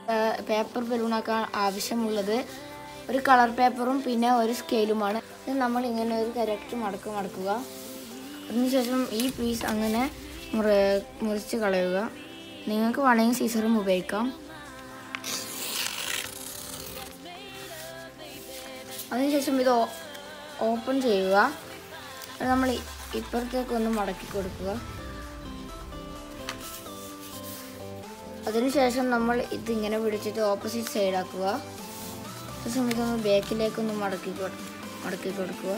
Paper ബലൂണാക്കാൻ ആവശ്യമുള്ളത് ഒരു colour പേപ്പറും പിന്നെ ഒരു സ്കെയിലുമാണ്. ഇത് നമ്മൾ ഇങ്ങനെ ഒരു കറക്റ്റ് മടക്കുക. അതിനുശേഷം ഈ പീസ് അങ്ങനെ മുറിച്ച് കളയുക. നിങ്ങൾക്ക് വേണമെങ്കിൽ സീസറും ഉപയോഗിക്കാം. അതിനുശേഷം ഇത് ഓപ്പൺ ചെയ്യുക. നമ്മൾ ഇപ്പുറത്തേക്കൊന്ന് മടക്കി കൊടുക്കുക. അതിനുശേഷം നമ്മൾ ഇതിങ്ങനെ പിടിച്ചിട്ട് ഓപ്പോസിറ്റ് സൈഡാക്കുക. ശേഷം ഇതൊന്ന് ബാക്കിലേക്കൊന്ന് മടക്കി കൊടുക്കുക.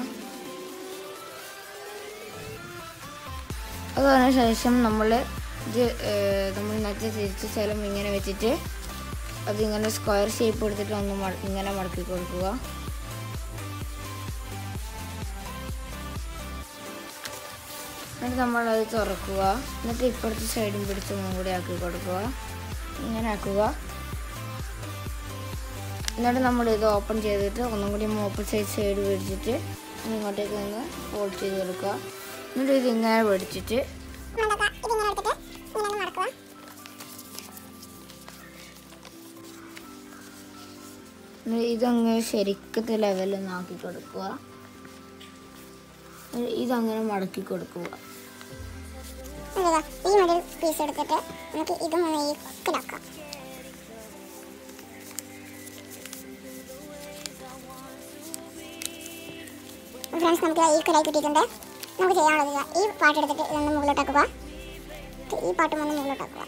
അതിനുശേഷം നമ്മൾ നേരത്തെ തിരിച്ച സ്ഥലം ഇങ്ങനെ വെച്ചിട്ട് അതിങ്ങനെ സ്ക്വയർ ഷേപ്പ് എടുത്തിട്ട് ഒന്ന് ഇങ്ങനെ മടക്കി കൊടുക്കുക. എന്നിട്ട് നമ്മളത് തുറക്കുക. എന്നിട്ട് ഇപ്പുറത്തെ സൈഡും പിടിച്ച് ഒന്നും കൂടി ആക്കി കൊടുക്കുക. ഇങ്ങനെ ആക്കുക. എന്നിട്ട് നമ്മൾ ഇത് ഓപ്പൺ ചെയ്തിട്ട് ഒന്നും കൂടി ഓപ്പോസിറ്റ് സൈഡ് പിടിച്ചിട്ട് ഇങ്ങോട്ടേക്ക് ഒന്ന് ഫോൾഡ് ചെയ്ത് കൊടുക്കുക. എന്നിട്ട് ഇത് ഇങ്ങനെ പിടിച്ചിട്ട് ഇതങ്ങനെ ശരിക്കത്തെ ലെവലിൽ ആക്കി കൊടുക്കുക. ഇതങ്ങനെ മടക്കി കൊടുക്കുക. ഈ മോഡൽ പീസ് എടുത്തിട്ട് നമുക്ക് ഇതും ഒന്ന് ഈക്വലാക്കാം. ഫ്രണ്ട്സ്, നമുക്ക് ഈക്വലായി കിട്ടിയിട്ടുണ്ട്. നമുക്ക് ചെയ്യാനുള്ളത് ഈ പാട്ട് എടുത്തിട്ട് ഇതൊന്ന് മുകളിലോട്ടാക്കുക. ഈ പാട്ടും ഒന്ന് മുകളിലോട്ടാക്കുക.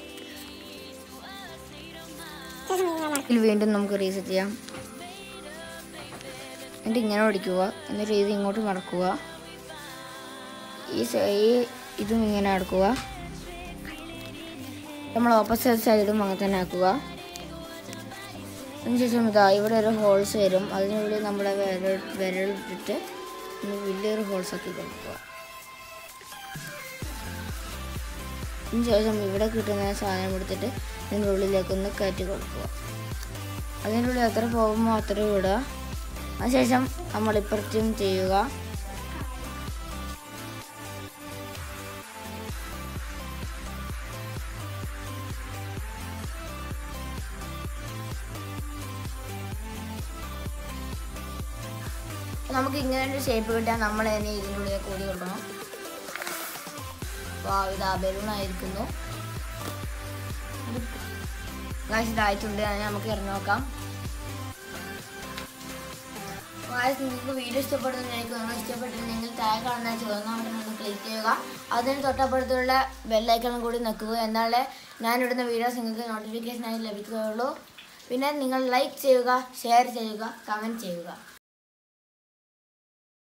വീണ്ടും നമുക്ക് റീസെറ്റ് ചെയ്യാം. എന്നിട്ട് ഇങ്ങനെ ഓടിക്കുക. എന്നിട്ട് ഇത് ഇങ്ങോട്ട് മടക്കുക. ഇതും ഇങ്ങനെ എടുക്കുക. നമ്മൾ ഓപ്പോസിറ്റ് സൈഡും അങ്ങനെ തന്നെ ആക്കുക. അതിനുശേഷം ഇവിടെ ഒരു ഹോൾസ് വരും. അതിനുള്ളിൽ നമ്മുടെ വിരലിട്ടിട്ട് വലിയൊരു ഹോൾസ് ആക്കി കൊടുക്കുക. അതിനുശേഷം ഇവിടെ കിട്ടുന്ന സാധനം എടുത്തിട്ട് ഇതിൻ്റെ ഉള്ളിലേക്കൊന്ന് കയറ്റി കൊടുക്കുക. അതിൻ്റെ ഉള്ളിൽ എത്ര പോകുമ്പോൾ അത്ര വിടുക. അതിനുശേഷം നമ്മൾ ഇപ്പുറത്തും ചെയ്യുക. നമുക്ക് ഇങ്ങനെ ഒരു ഷേപ്പ് കിട്ടാൻ നമ്മൾ തന്നെ ഇതിനുള്ളിൽ കൂടി കൊടുക്കണം. ഇത് ബലൂണായിരിക്കുന്നു. ഇതായിട്ടുണ്ട്. നമുക്ക് ഇറങ്ങി നോക്കാം. നിങ്ങൾക്ക് വീഡിയോ ഇഷ്ടപ്പെട്ടിട്ടുണ്ടെങ്കിൽ താഴെ കാണുന്ന ചുവന്ന ബട്ടൺ ഒന്ന് ക്ലിക്ക് ചെയ്യുക. അതിന് തൊട്ടപ്പുറത്തുള്ള ബെല്ലൈക്കണും കൂടി നിൽക്കുക. എന്നാലേ ഞാനിടുന്ന വീഡിയോസ് നിങ്ങൾക്ക് നോട്ടിഫിക്കേഷനായി ലഭിക്കുകയുള്ളൂ. പിന്നെ നിങ്ങൾ ലൈക്ക് ചെയ്യുക, ഷെയർ ചെയ്യുക, കമൻറ്റ് ചെയ്യുക.